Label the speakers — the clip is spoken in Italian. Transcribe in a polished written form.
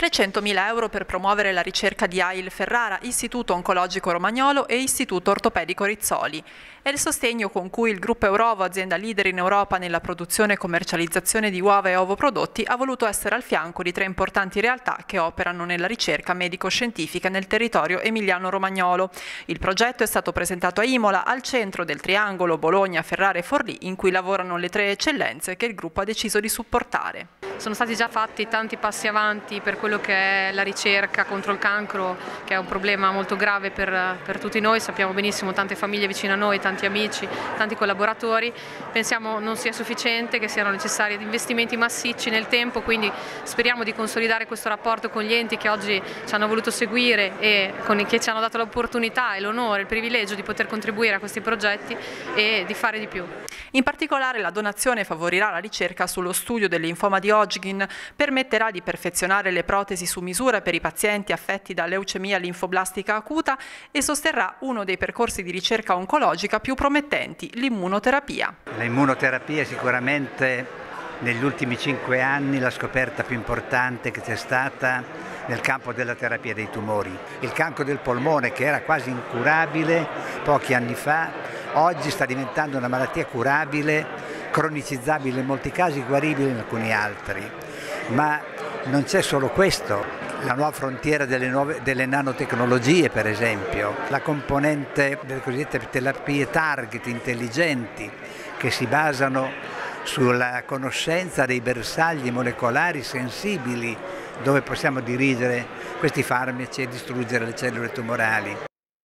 Speaker 1: 300.000 euro per promuovere la ricerca di AIL Ferrara, Istituto Oncologico Romagnolo e Istituto Ortopedico Rizzoli. È il sostegno con cui il gruppo Eurovo, azienda leader in Europa nella produzione e commercializzazione di uova e ovoprodotti, ha voluto essere al fianco di tre importanti realtà che operano nella ricerca medico-scientifica nel territorio emiliano-romagnolo. Il progetto è stato presentato a Imola, al centro del triangolo Bologna, Ferrara e Forlì, in cui lavorano le tre eccellenze che il gruppo ha deciso di supportare.
Speaker 2: Sono stati già fatti tanti passi avanti per quello che è la ricerca contro il cancro, che è un problema molto grave per tutti noi. Sappiamo benissimo, tante famiglie vicine a noi, tanti amici, tanti collaboratori. Pensiamo non sia sufficiente, che siano necessari investimenti massicci nel tempo, quindi speriamo di consolidare questo rapporto con gli enti che oggi ci hanno voluto seguire e che ci hanno dato l'opportunità e l'onore, il privilegio di poter contribuire a questi progetti e di fare di più.
Speaker 1: In particolare la donazione favorirà la ricerca sullo studio del linfoma di Hodgkin, permetterà di perfezionare le protesi su misura per i pazienti affetti da leucemia linfoblastica acuta e sosterrà uno dei percorsi di ricerca oncologica più promettenti, l'immunoterapia.
Speaker 3: L'immunoterapia è sicuramente negli ultimi 5 anni la scoperta più importante che c'è stata nel campo della terapia dei tumori. Il cancro del polmone, che era quasi incurabile pochi anni fa, oggi sta diventando una malattia curabile, cronicizzabile in molti casi, guaribile in alcuni altri. Ma non c'è solo questo, la nuova frontiera delle nanotecnologie per esempio, la componente delle cosiddette terapie target intelligenti che si basano sulla conoscenza dei bersagli molecolari sensibili dove possiamo dirigere questi farmaci e distruggere le cellule tumorali.